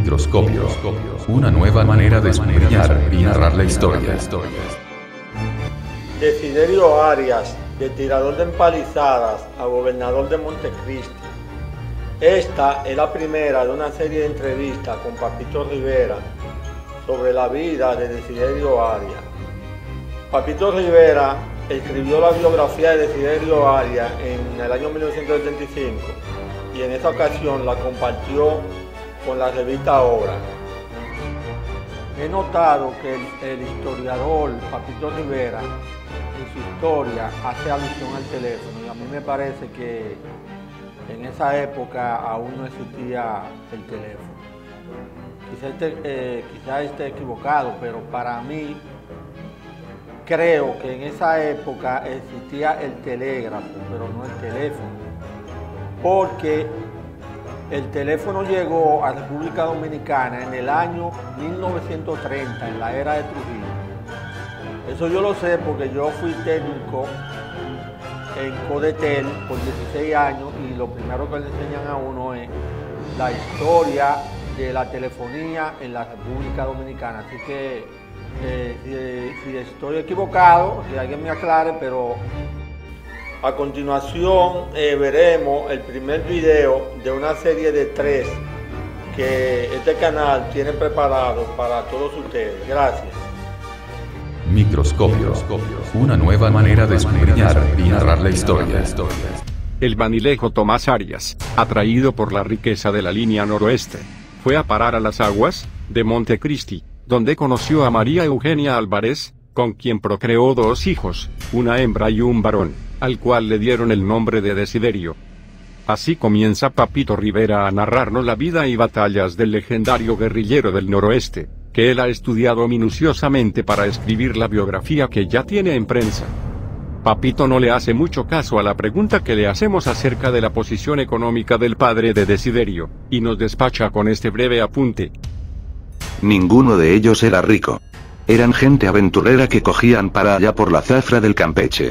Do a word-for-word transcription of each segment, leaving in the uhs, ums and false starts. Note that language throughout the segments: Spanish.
Microscopio, una nueva manera de escudriñar y narrar la historia. Desiderio Arias, de tirador de empalizadas a gobernador de Montecristi. Esta es la primera de una serie de entrevistas con Papito Rivera sobre la vida de Desiderio Arias. Papito Rivera escribió la biografía de Desiderio Arias en el año mil novecientos setenta y cinco y en esa ocasión la compartió con la revista Obra. He notado que el, el historiador Papito Rivera en su historia hace alusión al teléfono y a mí me parece que en esa época aún no existía el teléfono. Quizá esté, eh, quizá esté equivocado, pero para mí creo que en esa época existía el telégrafo, pero no el teléfono, porque el teléfono llegó a República Dominicana en el año mil novecientos treinta, en la era de Trujillo. Eso yo lo sé porque yo fui técnico en Codetel por dieciséis años y lo primero que le enseñan a uno es la historia de la telefonía en la República Dominicana. Así que eh, si, si estoy equivocado, si alguien me aclare, pero a continuación eh, veremos el primer video de una serie de tres que este canal tiene preparado para todos ustedes. Gracias. Microscopio, una nueva manera de escudriñar y narrar la historia. El banilejo Tomás Arias, atraído por la riqueza de la línea noroeste, fue a parar a las aguas de Montecristi, donde conoció a María Eugenia Álvarez, con quien procreó dos hijos, una hembra y un varón, al cual le dieron el nombre de Desiderio. Así comienza Papito Rivera a narrarnos la vida y batallas del legendario guerrillero del noroeste, que él ha estudiado minuciosamente para escribir la biografía que ya tiene en prensa. Papito no le hace mucho caso a la pregunta que le hacemos acerca de la posición económica del padre de Desiderio, y nos despacha con este breve apunte. Ninguno de ellos era rico. Eran gente aventurera que cogían para allá por la zafra del Campeche.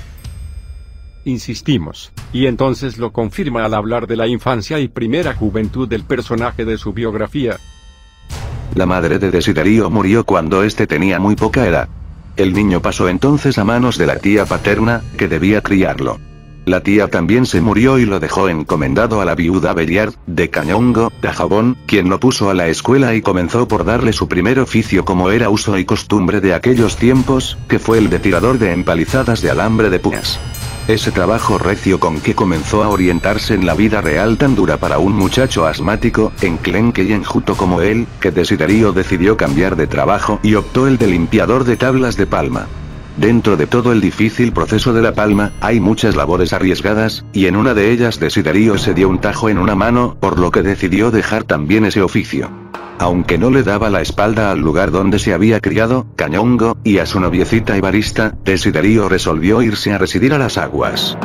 Insistimos, y entonces lo confirma al hablar de la infancia y primera juventud del personaje de su biografía. La madre de Desiderio murió cuando éste tenía muy poca edad. El niño pasó entonces a manos de la tía paterna, que debía criarlo. La tía también se murió y lo dejó encomendado a la viuda Bellard, de Cañongo, Dajabón, quien lo puso a la escuela y comenzó por darle su primer oficio como era uso y costumbre de aquellos tiempos, que fue el de tirador de empalizadas de alambre de púas. Ese trabajo recio con que comenzó a orientarse en la vida real tan dura para un muchacho asmático, enclenque y enjuto como él, que Desiderio decidió cambiar de trabajo y optó el de limpiador de tablas de palma. Dentro de todo el difícil proceso de la palma, hay muchas labores arriesgadas, y en una de ellas Desiderio se dio un tajo en una mano, por lo que decidió dejar también ese oficio. Aunque no le daba la espalda al lugar donde se había criado, Cañongo, y a su noviecita Evarista, Desiderio resolvió irse a residir a las aguas.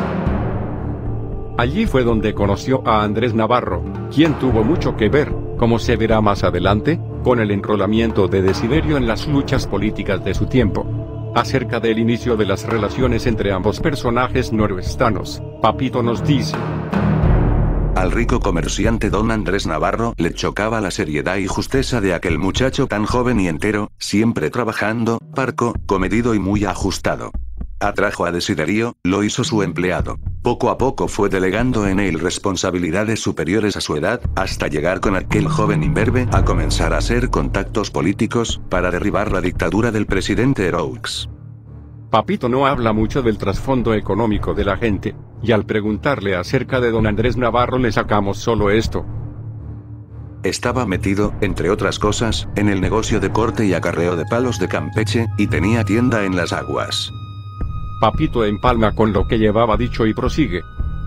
Allí fue donde conoció a Andrés Navarro, quien tuvo mucho que ver, como se verá más adelante, con el enrolamiento de Desiderio en las luchas políticas de su tiempo. Acerca del inicio de las relaciones entre ambos personajes noroestanos, Papito nos dice: al rico comerciante don Andrés Navarro le chocaba la seriedad y justeza de aquel muchacho tan joven y entero, siempre trabajando, parco, comedido y muy ajustado. Atrajo a Desiderio, lo hizo su empleado. Poco a poco fue delegando en él responsabilidades superiores a su edad, hasta llegar con aquel joven imberbe a comenzar a hacer contactos políticos, para derribar la dictadura del presidente Eroux. Papito no habla mucho del trasfondo económico de la gente, y al preguntarle acerca de don Andrés Navarro le sacamos solo esto. Estaba metido, entre otras cosas, en el negocio de corte y acarreo de palos de Campeche, y tenía tienda en las aguas. Papito empalma con lo que llevaba dicho y prosigue.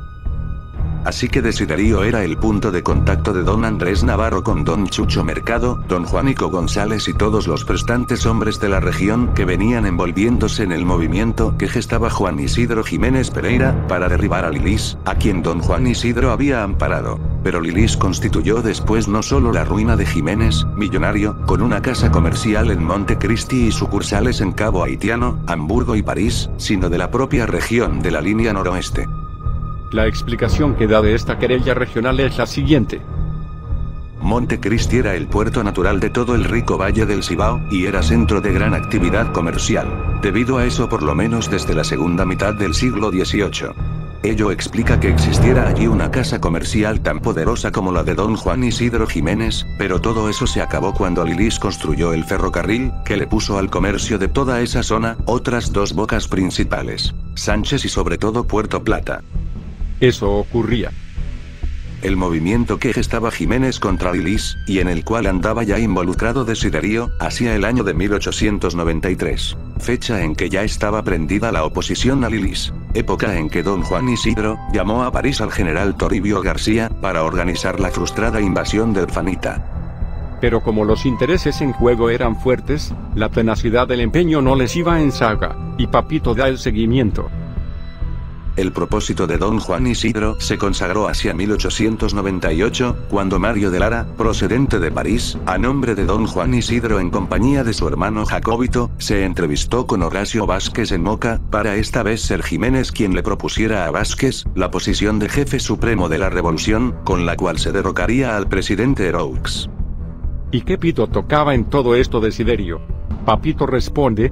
Así que Desiderio era el punto de contacto de don Andrés Navarro con don Chucho Mercado, don Juanico González y todos los prestantes hombres de la región que venían envolviéndose en el movimiento que gestaba Juan Isidro Jiménez Pereira, para derribar a Lilis, a quien don Juan Isidro había amparado. Pero Lilis constituyó después no solo la ruina de Jiménez, millonario, con una casa comercial en Montecristi y sucursales en Cabo Haitiano, Hamburgo y París, sino de la propia región de la línea noroeste. La explicación que da de esta querella regional es la siguiente. Montecristi era el puerto natural de todo el rico valle del Cibao, y era centro de gran actividad comercial. Debido a eso, por lo menos desde la segunda mitad del siglo dieciocho. Ello explica que existiera allí una casa comercial tan poderosa como la de don Juan Isidro Jiménez, pero todo eso se acabó cuando Lilis construyó el ferrocarril, que le puso al comercio de toda esa zona otras dos bocas principales: Sánchez y sobre todo Puerto Plata. Eso ocurría. El movimiento que gestaba Jiménez contra Lilis, y en el cual andaba ya involucrado Desiderio, hacia el año de mil ochocientos noventa y tres, fecha en que ya estaba prendida la oposición a Lilis, época en que don Juan Isidro llamó a París al general Toribio García para organizar la frustrada invasión de Urfanita. Pero como los intereses en juego eran fuertes, la tenacidad del empeño no les iba en saga, y Papito da el seguimiento. El propósito de don Juan Isidro se consagró hacia mil ochocientos noventa y ocho, cuando Mario de Lara, procedente de París, a nombre de don Juan Isidro en compañía de su hermano Jacobito, se entrevistó con Horacio Vázquez en Moca, para esta vez ser Jiménez quien le propusiera a Vázquez la posición de jefe supremo de la revolución, con la cual se derrocaría al presidente Roux. ¿Y qué pito tocaba en todo esto Desiderio? Papito responde: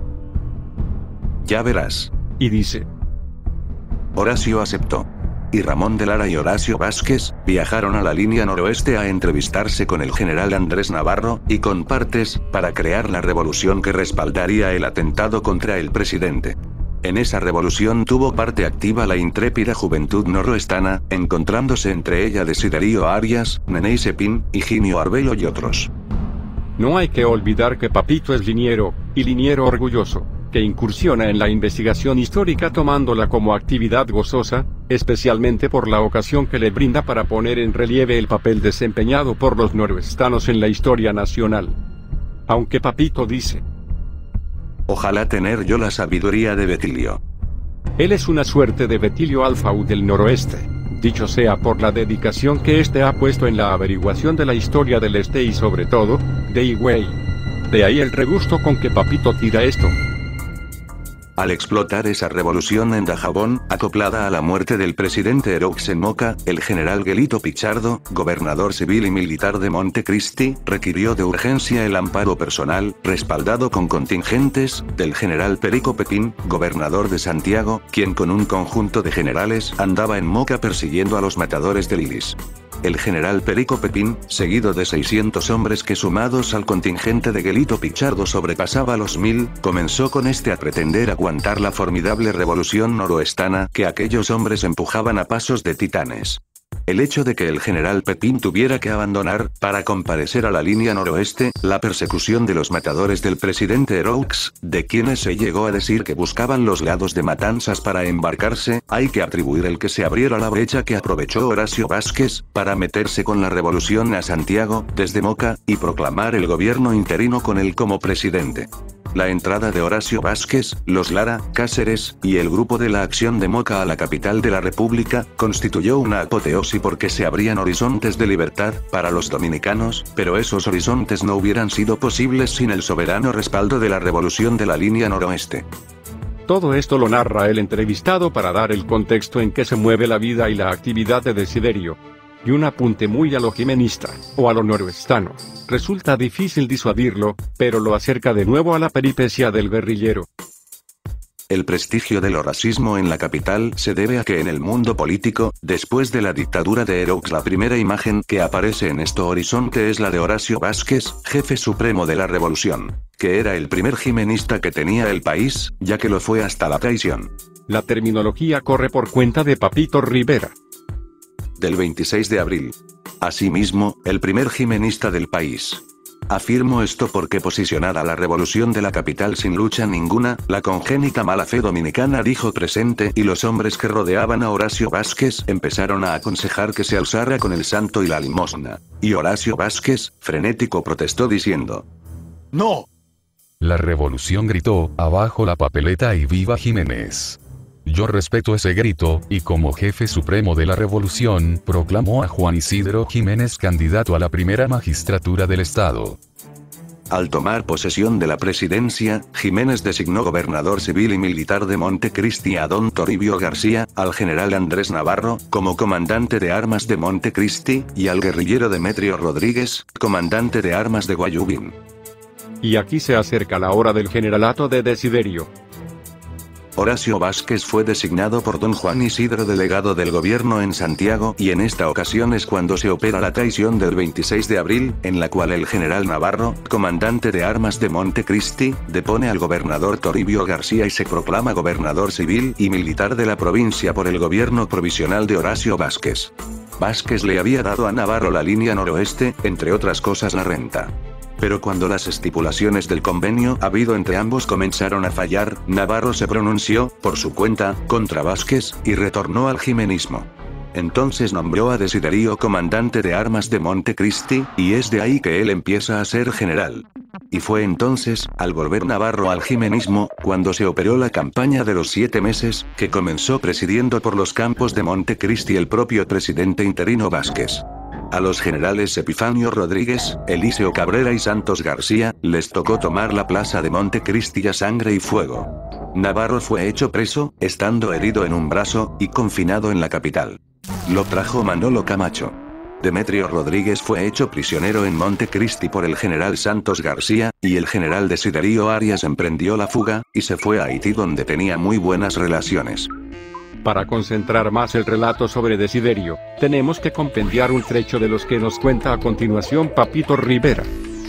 ya verás. Y dice: Horacio aceptó. Y Ramón de Lara y Horacio Vázquez viajaron a la línea noroeste a entrevistarse con el general Andrés Navarro y con Partes, para crear la revolución que respaldaría el atentado contra el presidente. En esa revolución tuvo parte activa la intrépida juventud noroestana, encontrándose entre ella Desiderio Arias, Neney Cepín, Higinio Arbelo y otros. No hay que olvidar que Papito es liniero, y liniero orgulloso, que incursiona en la investigación histórica tomándola como actividad gozosa, especialmente por la ocasión que le brinda para poner en relieve el papel desempeñado por los noroestanos en la historia nacional. Aunque Papito dice: ojalá tener yo la sabiduría de Betilio. Él es una suerte de Betilio Alfau del noroeste, dicho sea por la dedicación que éste ha puesto en la averiguación de la historia del este y sobre todo, de Higüey. De ahí el regusto con que Papito tira esto. Al explotar esa revolución en Dajabón, acoplada a la muerte del presidente Roux en Moca, el general Gelito Pichardo, gobernador civil y militar de Montecristi, requirió de urgencia el amparo personal, respaldado con contingentes, del general Perico Pepín, gobernador de Santiago, quien con un conjunto de generales andaba en Moca persiguiendo a los matadores de Lilis. El general Perico Pepín, seguido de seiscientos hombres que sumados al contingente de Gelito Pichardo sobrepasaba los mil, comenzó con este a pretender aguantar la formidable revolución noroestana que aquellos hombres empujaban a pasos de titanes. El hecho de que el general Pepín tuviera que abandonar, para comparecer a la línea noroeste, la persecución de los matadores del presidente Roux, de quienes se llegó a decir que buscaban los lados de Matanzas para embarcarse, hay que atribuir el que se abriera la brecha que aprovechó Horacio Vázquez, para meterse con la revolución a Santiago, desde Moca, y proclamar el gobierno interino con él como presidente. La entrada de Horacio Vázquez, los Lara, Cáceres, y el grupo de la Acción de Moca a la capital de la República, constituyó una apoteosis porque se abrían horizontes de libertad, para los dominicanos, pero esos horizontes no hubieran sido posibles sin el soberano respaldo de la revolución de la línea noroeste. Todo esto lo narra el entrevistado para dar el contexto en que se mueve la vida y la actividad de Desiderio. Y un apunte muy a lo jimenista, o a lo noroestano. Resulta difícil disuadirlo, pero lo acerca de nuevo a la peripecia del guerrillero. El prestigio del racismo en la capital se debe a que en el mundo político, después de la dictadura de Roux, la primera imagen que aparece en este horizonte es la de Horacio Vázquez, jefe supremo de la revolución, que era el primer jimenista que tenía el país, ya que lo fue hasta la traición. La terminología corre por cuenta de Papito Rivera. Del veintiséis de abril. Asimismo, el primer jimenista del país. Afirmo esto porque posicionada la revolución de la capital sin lucha ninguna, la congénita mala fe dominicana dijo presente y los hombres que rodeaban a Horacio Vázquez empezaron a aconsejar que se alzara con el santo y la limosna. Y Horacio Vázquez, frenético, protestó diciendo: ¡No! La revolución gritó, abajo la papeleta y viva Jiménez. Yo respeto ese grito, y como jefe supremo de la revolución, proclamó a Juan Isidro Jiménez candidato a la primera magistratura del Estado. Al tomar posesión de la presidencia, Jiménez designó gobernador civil y militar de Montecristi a don Toribio García, al general Andrés Navarro, como comandante de armas de Montecristi, y al guerrillero Demetrio Rodríguez, comandante de armas de Guayubín. Y aquí se acerca la hora del generalato de Desiderio. Horacio Vázquez fue designado por don Juan Isidro delegado del gobierno en Santiago, y en esta ocasión es cuando se opera la traición del veintiséis de abril, en la cual el general Navarro, comandante de armas de Montecristi, depone al gobernador Toribio García y se proclama gobernador civil y militar de la provincia por el gobierno provisional de Horacio Vázquez. Vázquez le había dado a Navarro la línea noroeste, entre otras cosas la renta. Pero cuando las estipulaciones del convenio habido entre ambos comenzaron a fallar, Navarro se pronunció, por su cuenta, contra Vázquez, y retornó al jimenismo. Entonces nombró a Desiderio comandante de armas de Montecristi, y es de ahí que él empieza a ser general. Y fue entonces, al volver Navarro al jimenismo, cuando se operó la campaña de los siete meses, que comenzó presidiendo por los campos de Montecristi el propio presidente interino Vázquez. A los generales Epifanio Rodríguez, Eliseo Cabrera y Santos García, les tocó tomar la plaza de Montecristi a sangre y fuego. Navarro fue hecho preso, estando herido en un brazo, y confinado en la capital. Lo trajo Manolo Camacho. Demetrio Rodríguez fue hecho prisionero en Montecristi por el general Santos García, y el general Desiderio Arias emprendió la fuga, y se fue a Haití donde tenía muy buenas relaciones. Para concentrar más el relato sobre Desiderio, tenemos que compendiar un trecho de los que nos cuenta a continuación Papito Rivera.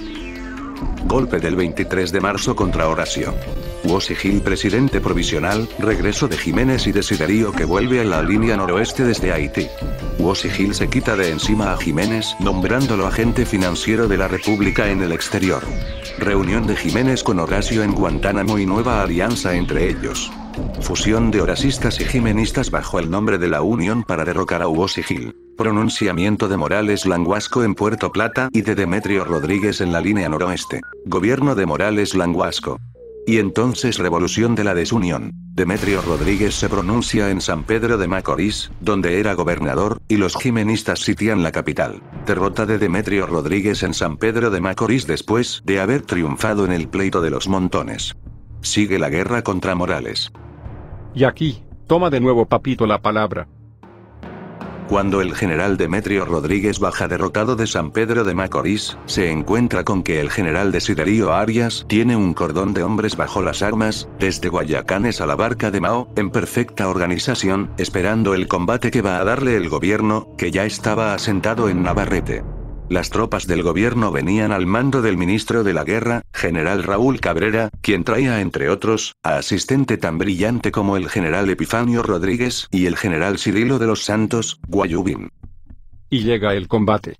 Golpe del veintitrés de marzo contra Horacio. Huosi Gil presidente provisional, regreso de Jiménez y Desiderio que vuelve a la línea noroeste desde Haití. Huosi Gil se quita de encima a Jiménez, nombrándolo agente financiero de la República en el exterior. Reunión de Jiménez con Horacio en Guantánamo y nueva alianza entre ellos. Fusión de horacistas y jimenistas bajo el nombre de la Unión para derrocar a Huosi Gil. Pronunciamiento de Morales Languasco en Puerto Plata y de Demetrio Rodríguez en la línea noroeste. Gobierno de Morales Languasco. Y entonces revolución de la desunión. Demetrio Rodríguez se pronuncia en San Pedro de Macorís, donde era gobernador, y los jimenistas sitian la capital. Derrota de Demetrio Rodríguez en San Pedro de Macorís después de haber triunfado en el pleito de los Montones. Sigue la guerra contra Morales. Y aquí, toma de nuevo Papito la palabra. Cuando el general Demetrio Rodríguez baja derrotado de San Pedro de Macorís, se encuentra con que el general Desiderio Arias tiene un cordón de hombres bajo las armas, desde Guayacanes a la Barca de Mao, en perfecta organización, esperando el combate que va a darle el gobierno, que ya estaba asentado en Navarrete. Las tropas del gobierno venían al mando del ministro de la guerra, general Raúl Cabrera, quien traía entre otros, a asistente tan brillante como el general Epifanio Rodríguez y el general Cirilo de los Santos, Guayubín. Y llega el combate.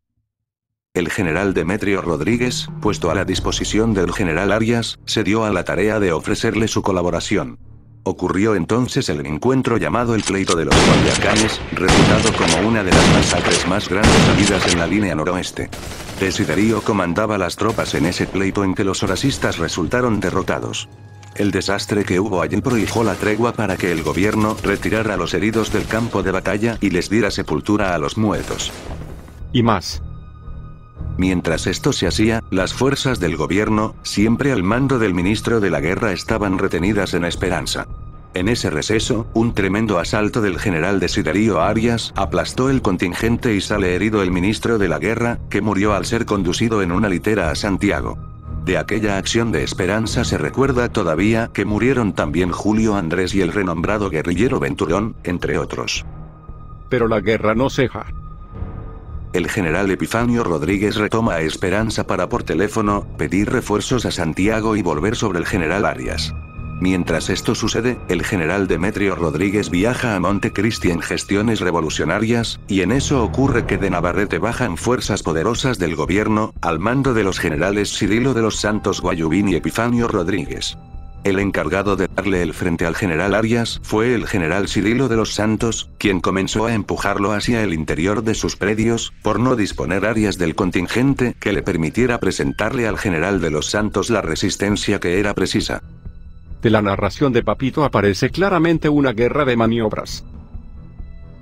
El general Demetrio Rodríguez, puesto a la disposición del general Arias, se dio a la tarea de ofrecerle su colaboración. Ocurrió entonces el encuentro llamado el Pleito de los Guayacanes, reputado como una de las masacres más grandes habidas en la línea noroeste. Desiderio comandaba las tropas en ese pleito en que los horacistas resultaron derrotados. El desastre que hubo allí prohijó la tregua para que el gobierno retirara a los heridos del campo de batalla y les diera sepultura a los muertos. Y más. Mientras esto se hacía, las fuerzas del gobierno, siempre al mando del ministro de la guerra, estaban retenidas en Esperanza. En ese receso, un tremendo asalto del general Desiderio Arias aplastó el contingente y sale herido el ministro de la guerra, que murió al ser conducido en una litera a Santiago. De aquella acción de Esperanza se recuerda todavía que murieron también Julio Andrés y el renombrado guerrillero Venturón, entre otros. Pero la guerra no ceja. El general Epifanio Rodríguez retoma a Esperanza para por teléfono pedir refuerzos a Santiago y volver sobre el general Arias. Mientras esto sucede, el general Demetrio Rodríguez viaja a Montecristi en gestiones revolucionarias, y en eso ocurre que de Navarrete bajan fuerzas poderosas del gobierno, al mando de los generales Cirilo de los Santos Guayubín y Epifanio Rodríguez. El encargado de darle el frente al general Arias fue el general Cirilo de los Santos, quien comenzó a empujarlo hacia el interior de sus predios, por no disponer Arias del contingente que le permitiera presentarle al general de los Santos la resistencia que era precisa. De la narración de Papito aparece claramente una guerra de maniobras.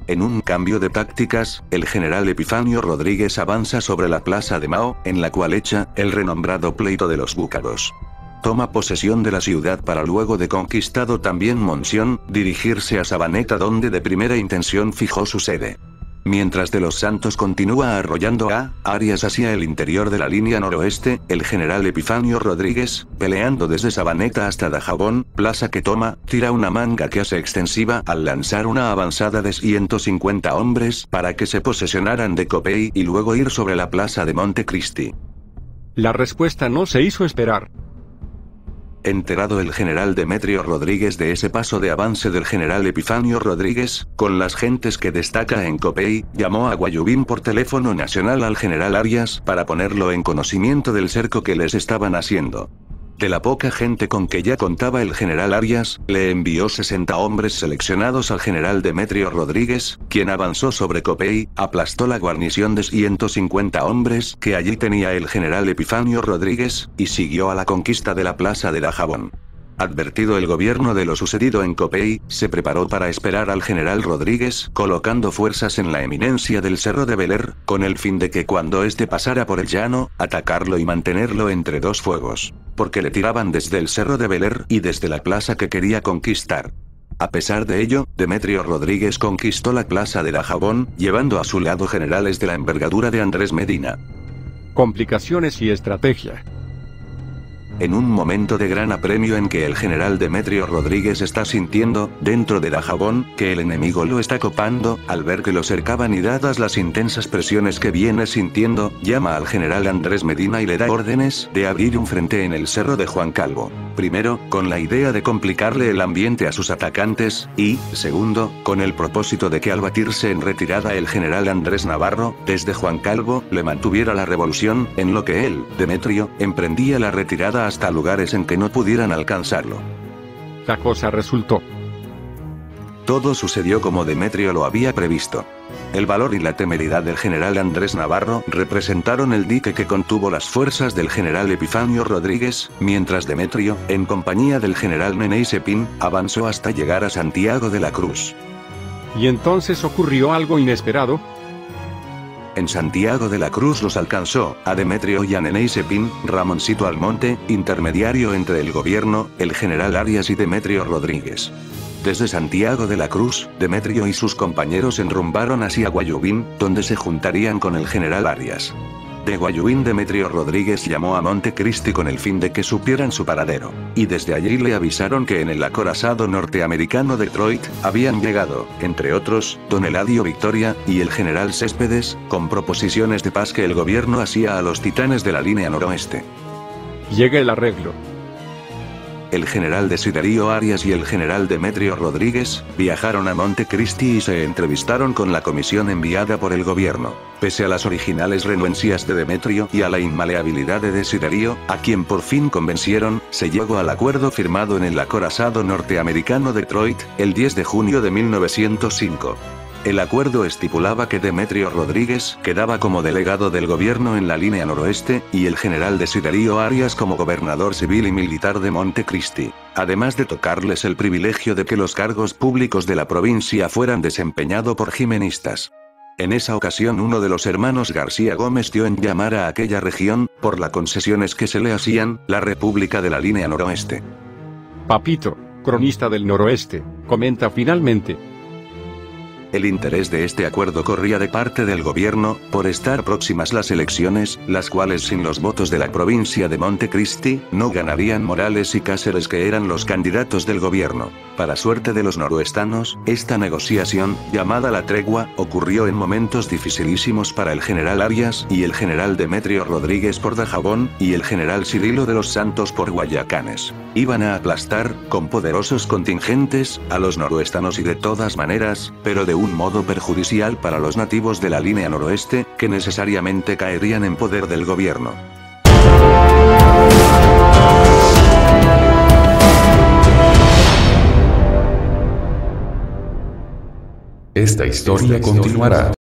En un cambio de tácticas, el general Epifanio Rodríguez avanza sobre la plaza de Mao, en la cual echa el renombrado pleito de los búcaros. Toma posesión de la ciudad para luego de conquistado también Monción, dirigirse a Sabaneta donde de primera intención fijó su sede. Mientras de los Santos continúa arrollando a Arias hacia el interior de la línea noroeste, el general Epifanio Rodríguez, peleando desde Sabaneta hasta Dajabón, plaza que toma, tira una manga que hace extensiva al lanzar una avanzada de ciento cincuenta hombres para que se posesionaran de Copey y luego ir sobre la plaza de Montecristi. La respuesta no se hizo esperar. Enterado el general Demetrio Rodríguez de ese paso de avance del general Epifanio Rodríguez, con las gentes que destaca en Copey, llamó a Guayubín por teléfono nacional al general Arias para ponerlo en conocimiento del cerco que les estaban haciendo. De la poca gente con que ya contaba el general Arias, le envió sesenta hombres seleccionados al general Demetrio Rodríguez, quien avanzó sobre Copey, aplastó la guarnición de ciento cincuenta hombres que allí tenía el general Epifanio Rodríguez, y siguió a la conquista de la plaza de Dajabón. Advertido el gobierno de lo sucedido en Copey, se preparó para esperar al general Rodríguez, colocando fuerzas en la eminencia del Cerro de Beler, con el fin de que cuando éste pasara por el llano, atacarlo y mantenerlo entre dos fuegos, porque le tiraban desde el Cerro de Beler y desde la plaza que quería conquistar. A pesar de ello, Demetrio Rodríguez conquistó la plaza de Dajabón, llevando a su lado generales de la envergadura de Andrés Medina. Complicaciones y estrategia. En un momento de gran apremio en que el general Demetrio Rodríguez está sintiendo, dentro de Dajabón, que el enemigo lo está copando, al ver que lo cercaban y dadas las intensas presiones que viene sintiendo, llama al general Andrés Medina y le da órdenes de abrir un frente en el cerro de Juan Calvo. Primero, con la idea de complicarle el ambiente a sus atacantes, y, segundo, con el propósito de que al batirse en retirada el general Andrés Navarro, desde Juan Calvo, le mantuviera la revolución, en lo que él, Demetrio, emprendía la retirada hasta lugares en que no pudieran alcanzarlo. La cosa resultó. Todo sucedió como Demetrio lo había previsto. El valor y la temeridad del general Andrés Navarro representaron el dique que contuvo las fuerzas del general Epifanio Rodríguez, mientras Demetrio, en compañía del general Neney Cepín, avanzó hasta llegar a Santiago de la Cruz. Y entonces ocurrió algo inesperado. En Santiago de la Cruz los alcanzó, a Demetrio y a Neney Cepín, Ramoncito Almonte, intermediario entre el gobierno, el general Arias y Demetrio Rodríguez. Desde Santiago de la Cruz, Demetrio y sus compañeros enrumbaron hacia Guayubín, donde se juntarían con el general Arias. De Guayubín Demetrio Rodríguez llamó a Montecristi con el fin de que supieran su paradero, y desde allí le avisaron que en el acorazado norteamericano Detroit, habían llegado, entre otros, don Eladio Victoria, y el general Céspedes, con proposiciones de paz que el gobierno hacía a los titanes de la línea noroeste. Llega el arreglo. El general Desiderio Arias y el general Demetrio Rodríguez viajaron a Montecristi y se entrevistaron con la comisión enviada por el gobierno. Pese a las originales renuencias de Demetrio y a la inmaleabilidad de Desiderio, a quien por fin convencieron, se llegó al acuerdo firmado en el acorazado norteamericano Detroit, el diez de junio de mil novecientos cinco. El acuerdo estipulaba que Demetrio Rodríguez quedaba como delegado del gobierno en la línea noroeste, y el general Desiderio Arias como gobernador civil y militar de Montecristi, además de tocarles el privilegio de que los cargos públicos de la provincia fueran desempeñados por jimenistas. En esa ocasión uno de los hermanos García Gómez dio en llamar a aquella región, por las concesiones que se le hacían, la República de la Línea Noroeste. Papito, cronista del noroeste, comenta finalmente. El interés de este acuerdo corría de parte del gobierno, por estar próximas las elecciones, las cuales sin los votos de la provincia de Montecristi, no ganarían Morales y Cáceres que eran los candidatos del gobierno. Para suerte de los noroestanos, esta negociación, llamada la tregua, ocurrió en momentos dificilísimos para el general Arias y el general Demetrio Rodríguez por Dajabón, y el general Cirilo de los Santos por Guayacanes. Iban a aplastar, con poderosos contingentes, a los noroestanos y de todas maneras, pero de un modo perjudicial para los nativos de la línea noroeste, que necesariamente caerían en poder del gobierno. Esta historia continuará.